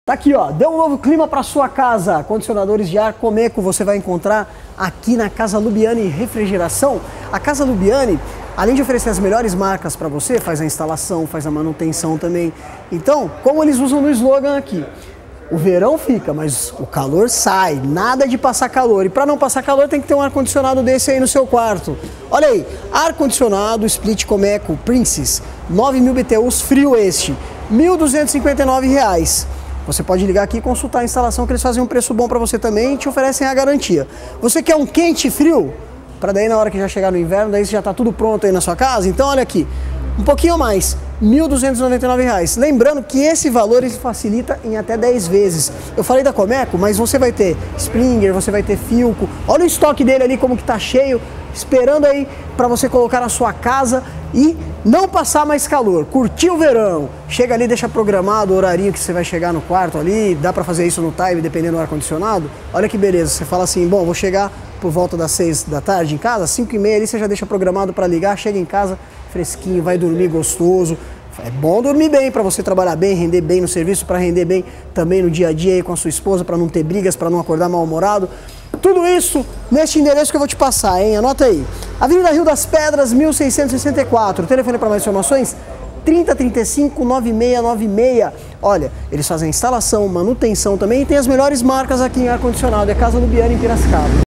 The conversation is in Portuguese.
Tá aqui, ó, dê um novo clima para sua casa. Condicionadores de ar Comeco você vai encontrar aqui na Casa Lubiani Refrigeração. A Casa Lubiani, além de oferecer as melhores marcas para você, faz a instalação, faz a manutenção também. Então, como eles usam no slogan aqui, o verão fica, mas o calor sai, nada de passar calor. E para não passar calor tem que ter um ar-condicionado desse aí no seu quarto. Olha aí, ar-condicionado Split Comeco Princess, 9.000 BTUs frio este, R$ 1.259. Você pode ligar aqui e consultar a instalação que eles fazem um preço bom para você também e te oferecem a garantia. Você quer um quente e frio? Para daí na hora que já chegar no inverno, daí você já está tudo pronto aí na sua casa? Então olha aqui, um pouquinho a mais, R$ 1.299. Lembrando que esse valor ele facilita em até 10 vezes. Eu falei da Comeco, mas você vai ter Springer, você vai ter Filco. Olha o estoque dele ali como que tá cheio, esperando aí para você colocar na sua casa e não passar mais calor, curtir o verão. Chega ali, deixa programado o horarinho que você vai chegar no quarto ali, dá para fazer isso no time dependendo do ar-condicionado. Olha que beleza, você fala assim, bom, vou chegar por volta das 6 da tarde em casa, 5h30 ali você já deixa programado para ligar, chega em casa fresquinho, vai dormir gostoso. É bom dormir bem para você trabalhar bem, render bem no serviço, para render bem também no dia a dia aí com a sua esposa, para não ter brigas, para não acordar mal-humorado. Tudo isso neste endereço que eu vou te passar, hein? Anota aí. Avenida Rio das Pedras, 1664. O telefone para mais informações, 3035-9696. Olha, eles fazem instalação, manutenção também e tem as melhores marcas aqui em ar-condicionado. É Casa Lubiani em Piracicaba.